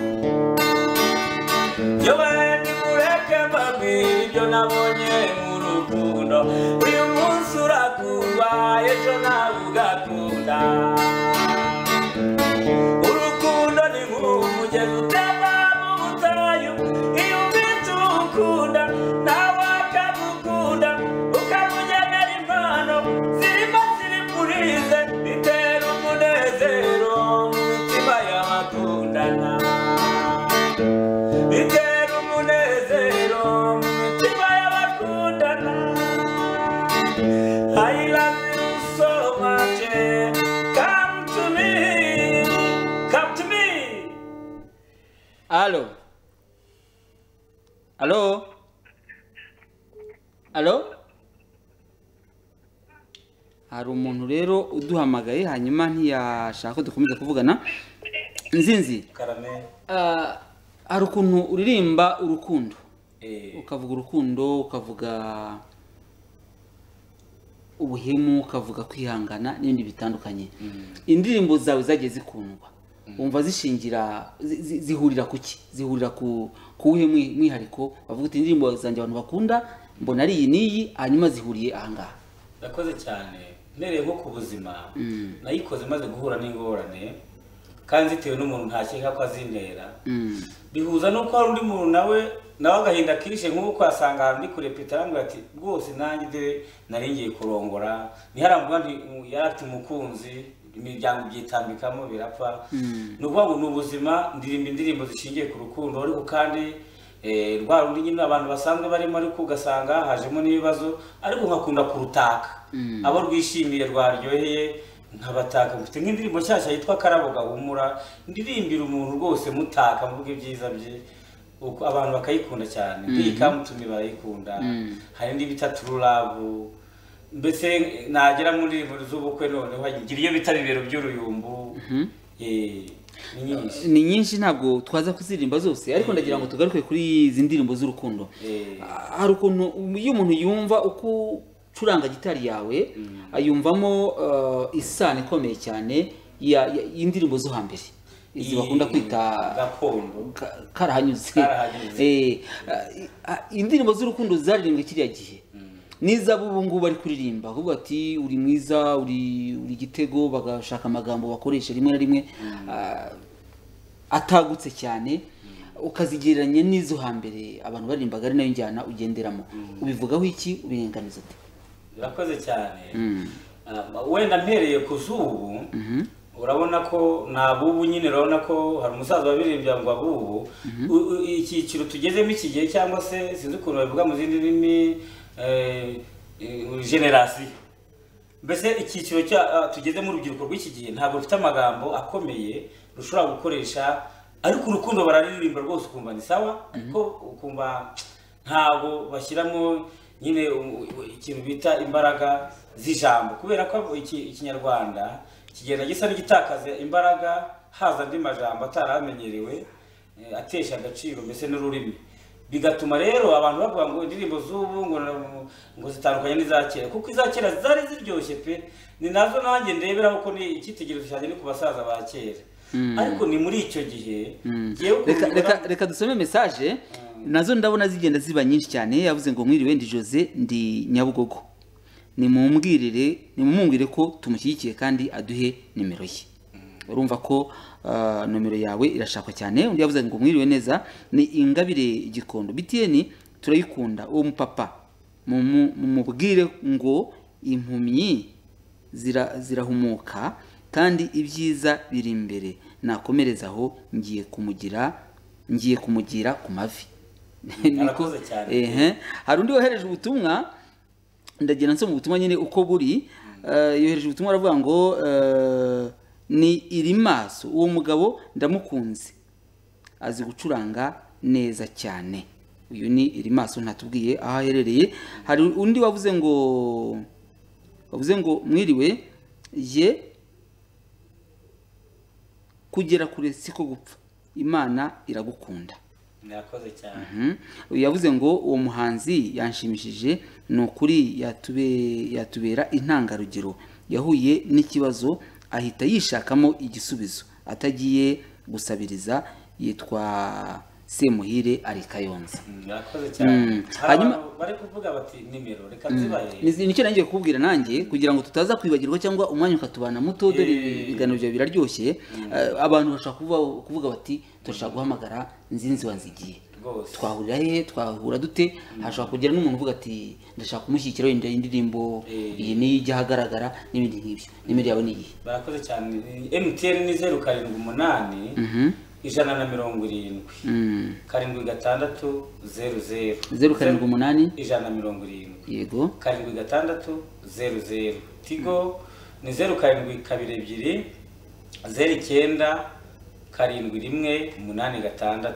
yowe nimureke mbabwire ibyo nabonye mu rukundo uyu munsi urakundwa ejo nawe ugakunda urukundo ni nk'umugezi utemba mu butayu iyo ubitse ukunda nawe akagukunda ukamugenera impano zirimo ziripurize bitera umunezero mu mitima y'abakundana bitera umunezero mu mitima y'abakundana I love you so much come to me allo hari umuntu rero uduhamagaye hanyuma ntiyashaka ko dukomeza kuvugana nzinzi hari ukuntu uririmba urukundo ukavuga urukundo ukavuga ubuhemu ukavuga kwihangana n'ibindi bitandukanye indirimbo zawe zagiye zikundwa umva zishingira zihurira kuki zihurira ku kuhe mwihariko bavuga uti indirimbo zanjye abantu bakunda mbona ari iyi niyi hanyuma zihuriye ahangaha Nakoze cyane mpereye nko ku buzima nayikoze maze guhura n'ingorane kandi zitewe n'umuntu ntakeka ko azintera bihuza nuko hari undi muntu nawe agahinda kishe nk'uko asanga ahantu ndi kurepeta arambwira ati rwose nanjye nari ngiye kurongora ntiharamvuga nti yari afite umukunzi imiryango byitambikamo birapfa ni ukuvuga ngo ni ubuzima ndirimba indirimbo zishingiye ku rukundo ariko kandi rwa rundi nyine abantu basanzwe barimo ariko ugasanga hajemo n'ibibazo ariko nkakunda kurutaka abo rwishimiye rwaryoheye nkabataka mfite nk'indirimbo nshyashya yitwa Karabo Gahumura ndirimbira umuntu rwose mutaka muvuga ibyiza bye uko abantu bakayikunda cyane ndikamutumye barayikunda hari indi bita True Love mbese nagera muri indirimbo z'ubukwe noneho ngira iyo bita Bibero by'uruyumbu ni nyinshi ntabwo twaza kuzirimba zose ariko ndagira ngo tugaruke kuri izi ndirimbo z'urukundo hari ukuntu iyo umuntu yumva uko curanga gitari yawe ayumvamo isano ikomeye cyane y'indirimbo zo hambere izi bakunda kwita gakondo karahanyuze indirimbo z'urukundo zaririmbwe kiriya gihe n'izabo ubu ngubu bari kuririmba ahubwo ati uri mwiza uri igitego bagashaka amagambo bakoresha rimwe na rimwe atagutse cyane ukazigereranya n'izo hambere abantu baririmbaga ari nayo njyana ugenderamo ubivugaho iki ubirenganiza ati birakoze cyane wenda mpereye ku zubu urabona ko nabubu nyine urabona ko hari umusaza wabirimbya ngo abubu icyiciro tugezemo iki gihe cyangwa se sinzi ukuntu babivuga mu zindi ndimi generasiyo mbese icyiciro tugeze mu rubyiruko rw'iki gihe ntabwo rufite amagambo akomeye rushobora gukoresha ariko urukundo bararirimba rwose ukumva ni sawa ariko ukumva ntabwo bashyiramo nyine ikintu bita imbaraga z'ijambo kubera ko ikinyarwanda kigenda gisa n'igitakaza imbaraga haza andi majambo ataramenyerewe atesha agaciro mbese n'ururimi bigatuma rero abantu bavuga ngo indirimbo z'ubu ngo zitandukanye n'iza kera kuko iza kera zari ziryoshye pe ni nazo nanjye ndeberaho ko ni icyitegererezo cyane ni ku basaza ba kera ariko ni muri icyo gihe reka dusome message nazo ndabona zigenda ziba nyinshi cyane yavuze ngo mwiriwe ndi Jose ndi Nyabugogo nimumumbwire ko tumushyigikiye kandi aduhe nimero ye urumva ko nomero yawe irashakwa cyane undi yavuze ngo mwiriwe neza ni Ingabire Gikondo BTN turayikunda uwo mupapa mumubwire ngo impumyi zirahumuka kandi ibyiza biri imbere nakomereza aho ngiye kumugira ku mavi niko hari undi wohereje ubutumwa ndagira nsoma ubutumwa nyine uko buri yohereje ubutumwa aravuga ngo ni Irimaso uwo mugabo ndamukunze azi gucuranga neza cyane uyu ni Irimaso ntatubwiye aho aherereye hari undi wavuze ngo mwiriwe ye kugera kure siko gupfa Imana iragukunda nakoze cyane yavuze ngo uwo muhanzi yanshimishije no kuri yatubera intangarugero yahuye n'ikibazo ahita yishakamo igisubizo atagiye gusabiriza yitwa Semuhire ari Kayonza nakoze cyane hanyuma bari kuvuga bati nimero reka zibaye nicyo nangiye kukubwira nanjye kugira ngo tutaza kwibagirwa cyangwa umwanya ukatubana muto dore ibiganiro byawe biraryoshye abantu bashaka kuvuga bati turashaka guhamagara Nzinzi wanzigiye twahurira he twahura dute hashaka kugira n'umuntu uvuga ati ndashaka kumushyikira wenda indirimbo iyi ni ijya hagaragara n'ibindi nk'ibyo nimero yawe ni iyihe barakoze cyane MTN ni 078 170 76000 078 170 yego 76000 Tigo ni 0722 09 7186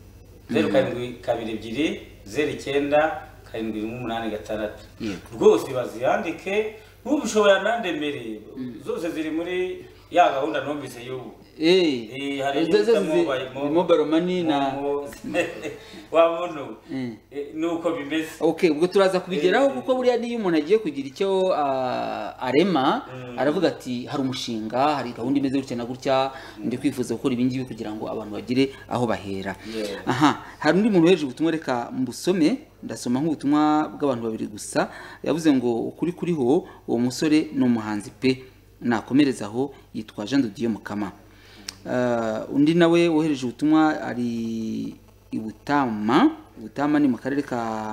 0722 09 7186 rwose baziyandike n'ubushoboye nandemereye zose ziri muri ya gahunda numvise y'ubu hari mobile money na wa muntu nuko bimeze. Okay, ubwo turaza kubigeraho kuko buriya niyo umuntu agiye kugira icyo arema aravuga ati hari umushinga, hari gahunda imeze gutya na gutya, ndi kwifuza gukora ibi ngibi kugira ngo abantu bagire aho bahera. Aha, hari undi muntu weje ubutumwa, reka mbusome. Ndasoma nk'ubutumwa bw'abantu babiri gusa. Yavuze ngo ukuri kuriho uwo musore ni umuhanzi pe, nakomereza aho, yitwa Jean de Dieu Mukama. Undi nawe wohereje ubutumwa ari Ibutama. Butama ni mu karere ka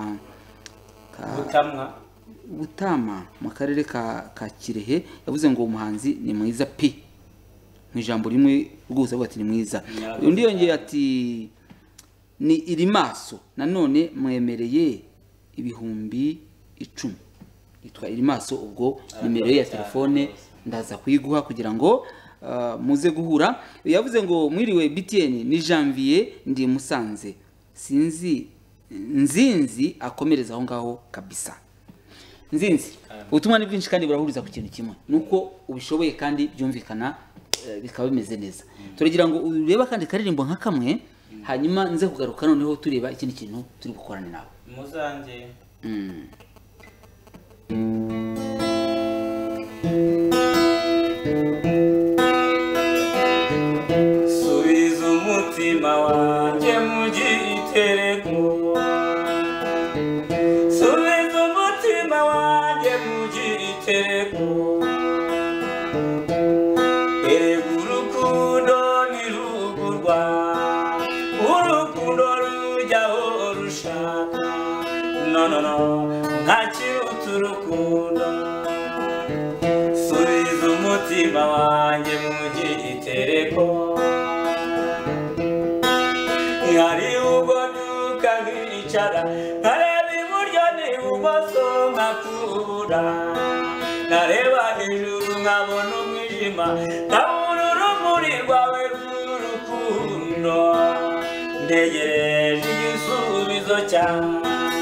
Butama mu karere ka Kirehe. Yavuze ngo umuhanzi ni mwiza pe, mu ijambo rimwe rwose avuga ati ni mwiza. Undi yongeye ati ni iri maso nanone mwemereye 1010. Yitwa iri maso. Ubwo nimero ya telefone ndaza kuyiguha kugira ngo muze guhura. Yavuze ngo mwiriwe BTN, ni Janvier ndi Musanze, sinzi Nzinzi akomereza aho ngaho kabisa. Nzinzi, ubutumwa ni bwinshi kandi burahuriza ku kintu kimwe, nuko ubishoboye kandi byumvikana bikaba bimeze neza. Turagira ngo ureba kandi karirimbo nka kamwe, hanyuma nze kugaruka noneho tureba ikindi kintu turi gukorana nawe. Muzange subiza umutima wanjye mu gitereko, subiza umutima wanjye mu gitereko, erega urukundo ntirugurwa, urukundo rujyaho rushaka, no nta kiruta urukundo. Subiza umutima wanjye mu gitereko, hari ubwo nuka nkicara nkareba iburyo n'ibumoso nkakubura, nkareba hejuru nkabona umwijima, nkabona urumuri rwawe rw'urukundo, ntegereje igisubizo cyawe.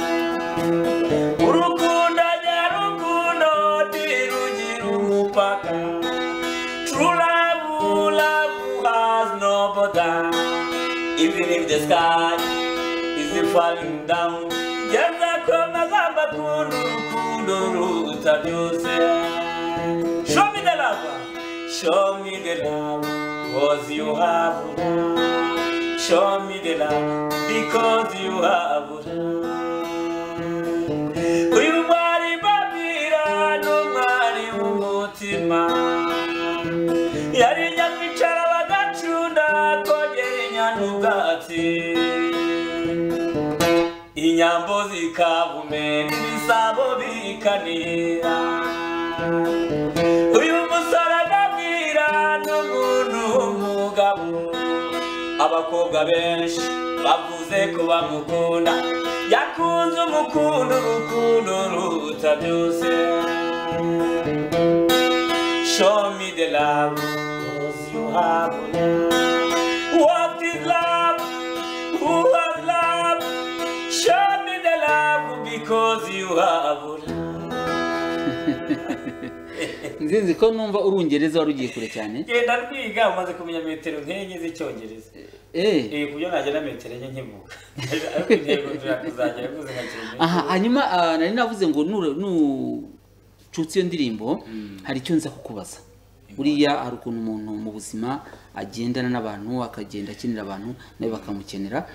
Urukundo nyarukundo ntirugira umupaka, true love has no border, even if the sky is falling down, geza komeza mbakunda urukundo ruruta byose. Show me the love, show me the love, cause you have love. Show me the love, because you have love. Uyu mwari babwira n'umwari w'umutima, yari nyakwicara bagacunda kongera inyana ubwatsi, inyambo zikabumena ibisabo bikanira. Uyu musore agabwira n'umuntu w'umugabo, abakobwa benshi bavuze ko bamukunda, yakunze umukundo urukundo ruruta byose. Show me the love, cause you have love. What is love? Who has love? Show me the love, because you have love. Nzinzi ko numva urungereza warugiye kure cyane. Genda rwiga umaze kumenya metero nkenye z'icyongereza. Kubyo najya metero enye nkivuga. Ariko intego turakuzagera kuze nkakirimo. Aha, hanyuma nari navuze ngo nucutse iyo ndirimbo hari icyo nza kukubaza. Buriya hari ukuntu umuntu mu buzima agendana n'abantu, akagenda akinira abantu nawe bakamukenera.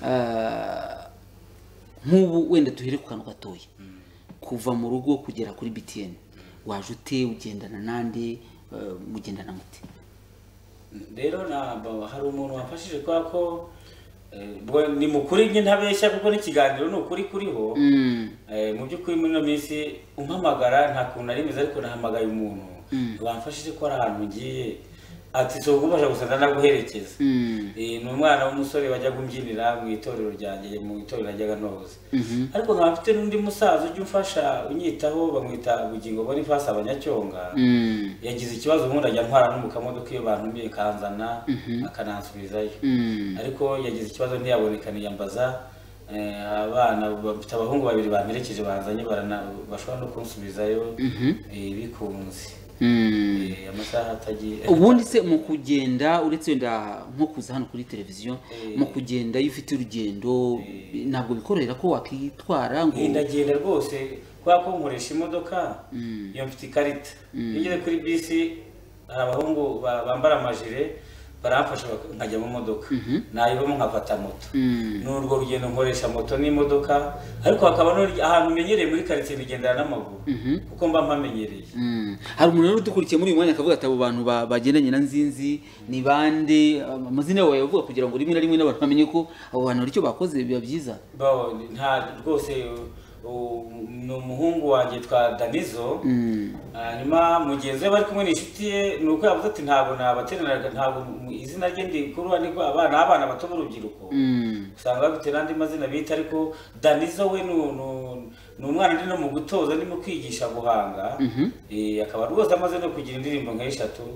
Nk'ubu wenda duhere ku kantu gatoya, kuva mu rugo kugera kuri BTN, waje ute, ugendana nande, mugendana mute? Rero hari umuntu wafashije kwa ko ni mukuri nke ntabeshya kuko n'ikiganiro ni ukuri kuriho. Mu by'ukuri muri no minsi umpamagara nta kuntu ari meza, ariko nahamagaye umuntu wamfashije ko ari ahantu ngiye, ati so gufasha gusa naguherekeza. Ni umwana w'umusore wajya kumbyinira mu itorero ryanjye, mu itorero rajyaga noze. Ariko nkafite n'undi musaza ujye umfasha unyitaho, bamwita Bugingo Boniface Abanyacyonga. Yagize ikibazo ubundi ajya ntwara no mu kamodoka iyo bantumiye kanzana akanansubizayo, ariko yagize ikibazo ntiyaboneka, niyambaza abana bafite abahungu babiri bamerekeje banzanye bashobora no kunsubizayo bikunze. amasaha atagiye. Ubundi se mu kugenda uretse wenda nko kuza hano kuri televiziyo mu kugenda iyo ufite urugendo ntabwo bikorohera ko wakitwara ngo ndagenda rwose kwa ko nkoresha imodoka iyo mfite ikarita igeze kuri bisi abahungu bambara amajire baramfasha nkajya mu modoka nayibamo nkafata moto n'urwo rugendo nkoresha moto n'imodoka ariko hakaba ahantu menyereye muri quartier bigendana n'amaguru kuko mba mpamenyereye. Hari umuntu rero udukurikiye muri uyu mwanya akavuga ati abo bantu bagendanye na Nzinzi ni bande amazina yawe yavuga kugira ngo rimwe na rimwe n'abantu bamenye ko abo bantu aricyo bakoze biba byiza. Nta rwose ni umuhungu wanjye twa Danizo hanyuma mugenzi we bari kumwe n'inshuti ye nuko yavuze ati ntabwo nabateranaga ntabwo izina rye ndikuru ni abana bato b'urubyiruko usanga bafite n'andi mazina bita ariko Danizo we ni umwana ndi no mu gutoza ni mu kwigisha guhanga akaba rwose amaze no kugira indirimbo nk'eshatu.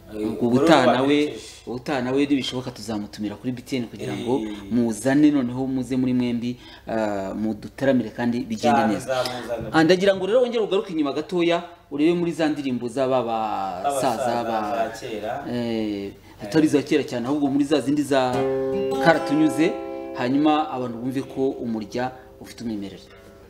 ubutaha nawe nibishoboka tuzamutumira kuri BTN kugira ngo muzane noneho muze muri mwembi mudutaramire kandi bigende neza. Ndagira ngo rero wongere ugaruke inyuma gatoya urebe muri za ndirimbo z'abasaza ba kera atari za kera cyane ahubwo muri za zindi za karatunyuze hanyuma abantu bumve ko umurya ufite umwimerere.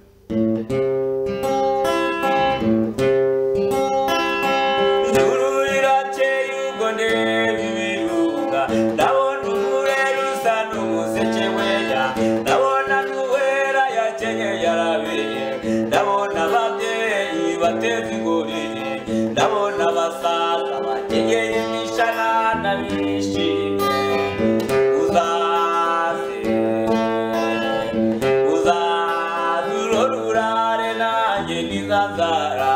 ndabona umurero usa n'umuseke weya ndabona n'uwera yakenye yarabiye ndabona ababyeyi bateze ingori ndabona abasaza bakenyeye imishanana bishimye uzaze urorurare nanjye nizazara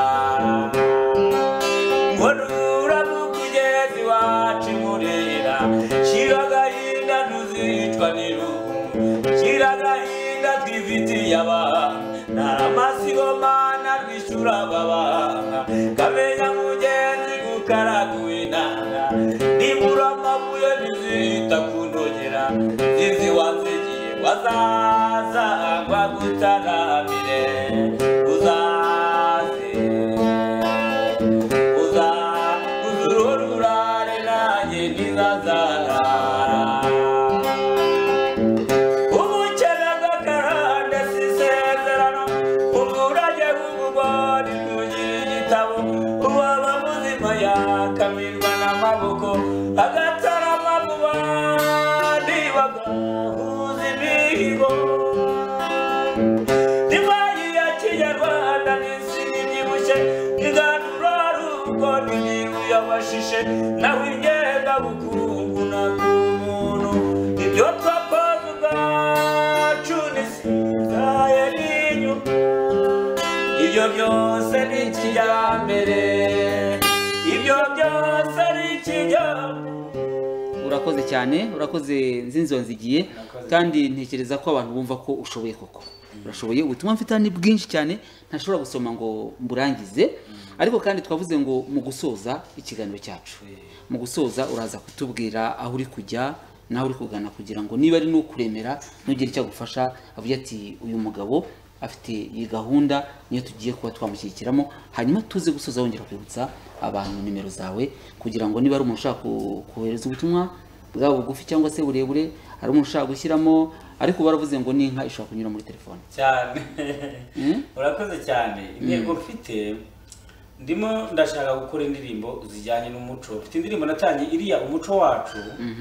Shiragahinda ntuzicwa n'iruhu Shiragahinda twifitiye abana Naramasigo mana rwishura ababana Kamenya mugenzi gukaraguye inanga Nibura amabuye bizita kunogera Zizi wanzigiye wazaza ngwagutaramire Uzaze uzururare nanjye nizazara ubukene bw'akarande sisezerano umurage w'ubugori tugira igitabo uwaba muzima yakamirwa n'amaboko agatarama mu bandi bagahuza imihigo divayi ya kinyarwanda n'izindi byibushye iganura rugo n'inyigo y'abashishe nawe ingenda bukungu na bw'umuntu ibyo twakoze ubwacu nisigaye n'inyuma ibyo byose ni ikijyambere ibyo byose ni ikijyambere. Urakoze cyane urakoze Nzinzi Wanzigiye kandi ntekereza ko abantu bumva ko ushoboye koko urashoboye ubutumwa mfite ni bwinshi cyane ntashobora gusoma ngo mburangize ariko kandi twavuze ngo mu gusoza ikiganiro cyacu mu gusoza uraza kutubwira aho uri kujya naho uri kugana kugira ngo niba ari n'ukuremera ntugire icyo agufasha avuga ati uyu mugabo afite iyi gahunda niyo tugiye kuba twamushyigikiramo hanyuma tuze gusoza wongera kwibutsa abantu nimero zawe kugira ngo niba ari umuntu ushaka kohereza ubutumwa bwabo bugufi cyangwa se burebure hari umuntu ushaka gushyiramo ariko baravuze ngo n'inka ishobora kunyura muri telefone cyane. Urakoze cyane intego mfite ndimo ndashaka gukora indirimbo zijyanye n'umuco mfite indirimbo natangiye iriya umuco wacu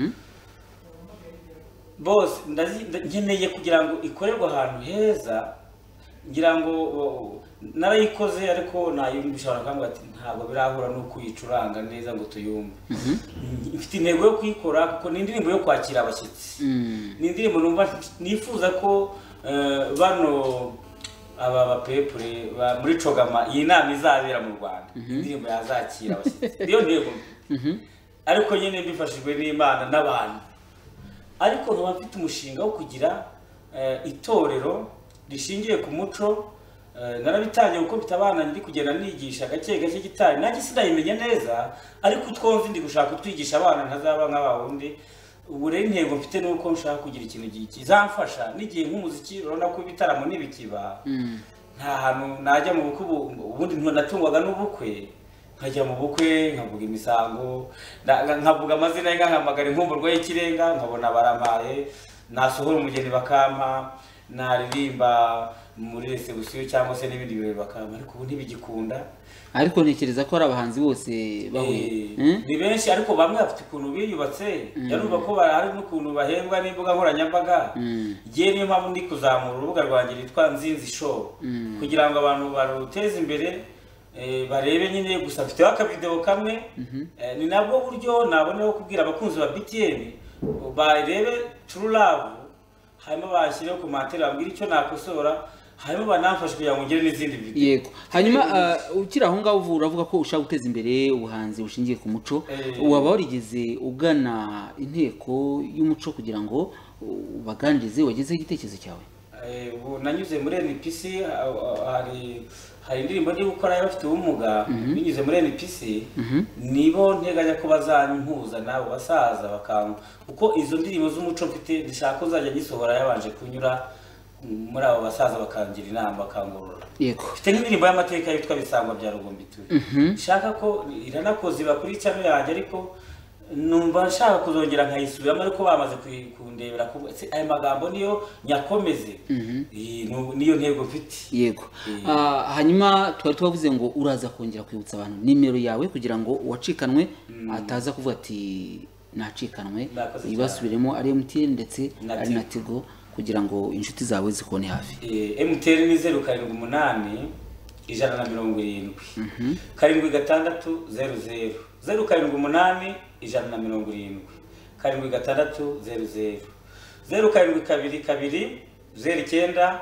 bose nkeneye kugira ngo ikorerwe ahantu heza ngira ngo narayikoze ariko nayumvisha abantu ati ntabwo birahura no kuyicuranga neza ngo tuyumve. Mfite intego yo kuyikora kuko ni indirimbo yo kwakira abashyitsi ni indirimbo numva nifuza ko bano aba bapepure muri Cogama iyi nama izabera mu Rwanda indirimbo yazakira abashyitsi niyo ntego ariko nyine bifashijwe n'Imana n'abantu ariko nkaba mfite umushinga wo kugira itorero rishingiye ku muco narabitangiye kuko mfite abana ndi kugenda nigisha gake gake gitari nanjye sinayimenya neza ariko twumva ndi gushaka kutwigisha abana ntazaba nk'abawundi ubu rero intego mfite nuko nshaka kugira ikintu kizamfasha n'igihe nk'umuziki urabona ko ibitaramo n'ibikiba nta hantu najya mu bukwe ubundi natungwaga n'ubukwe nkajya mu bukwe nkavuga imisango nkavuga amazina y'inka nkahamagara inkumburwa y'ikirenga nkabona baramaye nasohora umugeni bakampa naririmba muri resebusiyo cyangwa se n'ibindi birori bakampa ariko ubu ntibigikunda ariko ntekereza ko ari abahanzi bose bahuye ni benshi ariko bamwe bafite ukuntu biyubatse yarumva ko hari n'ukuntu bahembwa n'imbuga nkoranyambaga igihe niyo mpamvu ndi kuzamura urubuga rwanjye rwitwa Nzinzi Show kugira ngo abantu baruteze imbere barebe nyine gusa mfiteho akavideo kamwe ni nabwo buryo naboneho kubwira abakunzi ba BTN barebe True Love hanyuma bashyireho komantere bambwira icyo nakosora hanyuma banamfashe kugira ngo ngire n'izindi video yego hanyuma ukiri aho ngaho uravuga ko ushaka guteza imbere ubuhanzi bushingiye ku muco waba warigeze ugana inteko y'umuco kugira ngo baganirize wagezeho igitekerezo cyawe nanyuze muri NPC hari indirimbo ndi gukora y'abafite ubumuga binyuze muri NPC nibo nteganya ko bazanyihuza nabo basaza bakanga uko izo ndirimbo z'umuco mfite ndashaka ko zajya gisohora yabanje kunyura muri abo basaza bakangira inama bakangurura yego mfite nk'indirimbo y'amateka yitwa Bisangwa bya Rugombiture nshaka ko iranakoze bakuri cyane yanjye ariko numva nshaka kuzongera nkayisubiramo ariko bamaze kundebera ko aya magambo niyo nyakomeze niyo ntego mfite yego hanyuma twari twavuze ngo uraza kongera kwibutsa abantu nimero yawe kugira ngo uwacikanwe ataza kuvuga ati nacikanwe ibasubiremo ari MTN ndetse ari na Tigo kugira ngo inshuti zawe zikone hafi MTN ni 078 170 7600 078 170 7600 0722 09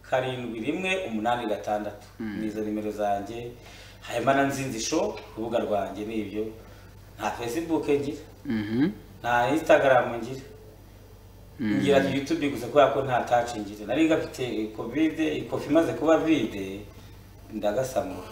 7186 nizo nimero zanjye hanyuma na Nzinzi Show urubuga rwanjye nibyo nta Facebook ngira nta Instagram ngira ngira YouTube gusa kubera ko nta touch ngira nari ngafite covid ikofi maze kuba vide ndagasamura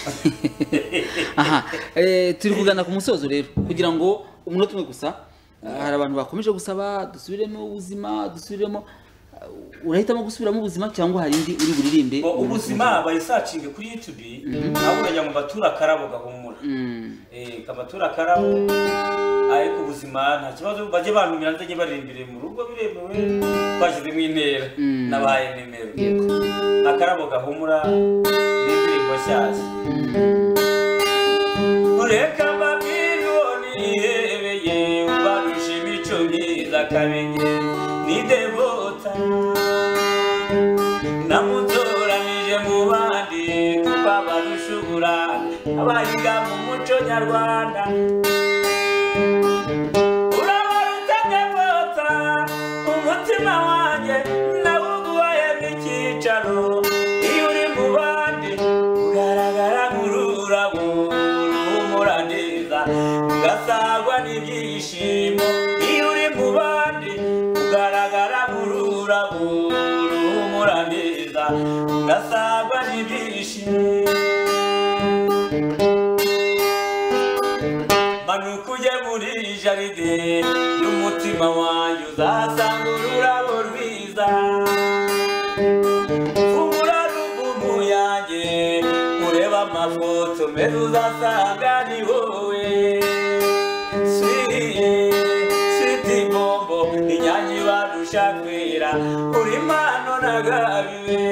aha turi kugana ku musozo rero kugira ngo umunota umwe gusa hari abantu bakomeje gusaba dusubiremo ubuzima dusubiremo urahitamo gusubiramo ubuzima cyangwa hari indi uri buririmbe ubuzima bayisacinge kuri YouTube naho urajya mu batura karabo gahumura kabatura karabo ariko ubuzima nta kibazo baje bantumira nzanye baririmbire mu rugo biremewe twashyize mu intera nabaye nimero akarabo gahumura n'indirimbo nshyashya ureka babiloni yebeye ubarusha imico myiza kabenge ni devota namutoranije mu bandi tukabarusha uburanga abahiga mu muco nyarwanda urabaruta devota umutima wanjye nawuguhaye n'icyicaro iyo uri mu bandi ugaragara nk'ururabo ruhumura neza ugasagwa n'ibyishimo iyo uri mu bandi ugaragara nk'ururabo ruhumura neza ugasagwa n'ibyishimo manuka ujye muri jaride y'umutima wanjye uzasanga ururabo rwiza fungura rubumu yanjye ureba amafoto meza uzasanga ni wowe switi bombo inyange ibarusha kwera uri impano nagabiwe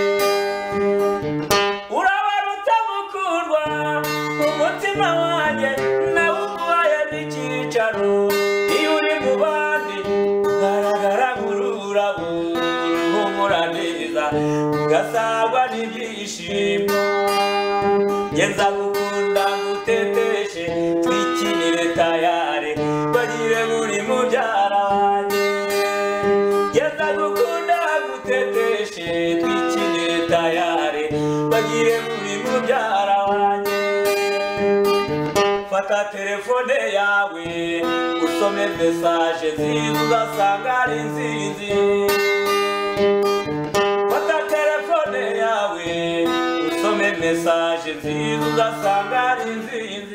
urabaruta mukundwa umutima wanjye nawuguhaye n'icyicaro iyo uri mu bandi ugaragara nk'ururabo ruhumura neza ugasagwa n'ibyishimo ngenza gukunda nguteteshe twikinire tayare bagire muri mubyara wanjye ngenza gukunda nguteteshe twikinire tayare bagire muri mubyara wanjye fata telefone yawe usome message nziza uzasanga ari nziza fata telefone yawe usome message nziza uzasanga ari nziza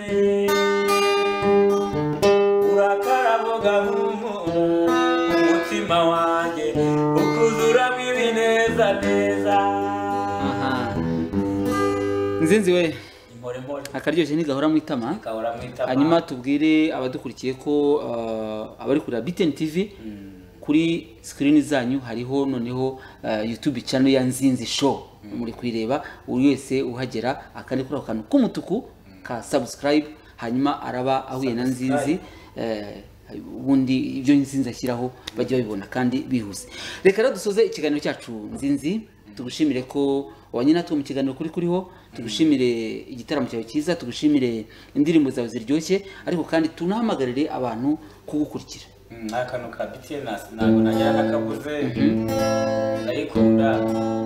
urakarabo gahumura umutima wanjye ukuzuramo ibineza neza Nzinzi we akaryoshye ntigahora mu itama. Hanyuma tubwire abadukurikiye ko abari kuri BTN TV kuri screen zanyu hariho noneho YouTube channel ya Nzinzi Show muri kwireba uri wese uhagera akandi kuri akantu k'umutuku ka subscribe hanyuma araba ahuye na Nzinzi ubundi ibyo Nzinzi ashyiraho bajya babibona kandi bihuse. Reka rero dusoze ikiganiro cyacu Nzinzi, tugushimire ko wanyina tu mu kiganiro kuriho, tugushimire igitaramo cyawe cyiza, tugushimire indirimbo zawe ziryoshye, ariko kandi tunahamagarire abantu kugukurikira. Akantu ka BTN ntabwo najya nakabuze ndayikunda.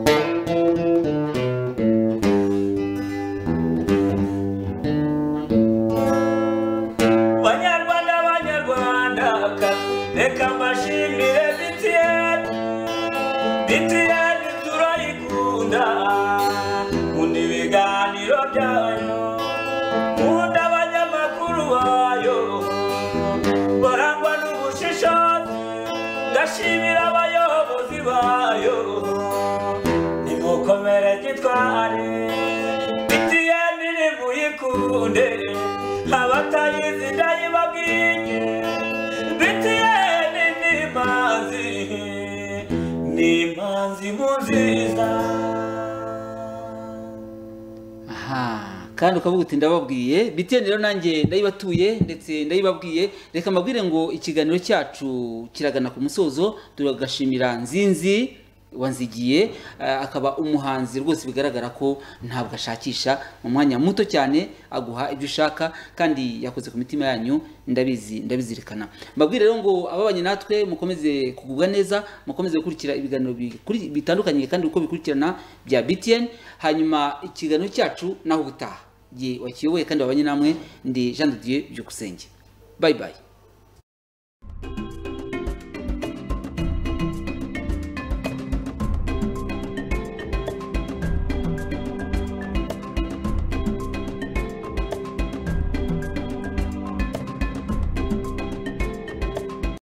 Reka mbashimire BTN turayikunda, nkunda ibiganiro byayo, nkunda abanyamakuru bayo barangwa n'ubushishozi, ndashimira abayobozi bayo nimukomere gitware. BTN nimuyikunde, abatayizi ndayibabwiye, BTN ni manzi muziza. Kandi ukavuga uti ndababwiye BTN rero nanjye ndayibatuye ndetse ndayibabwiye. Reka mbabwire ngo ikiganiro cyacu kiragana ku musozo, turagashimira Nzinzi wanzigiye akaba umuhanzi rwose bigaragara ko ntabwo ashakisha, mu mwanya muto cyane aguha ibyo ushaka kandi yakoze ku mitima yanyu, ndabizirikana. Mbabwire rero ngo ababanye natwe mukomeze kugubwa neza, mukomeze gukurikira ibiganiro bitandukanye kandi uko bikurikirana bya BTN. Hanyuma ikiganiro cyacu naho gutaha wakiyoboye kandi babanye namwe, ndi Jean de Dieu Byukusenge. Bye bye.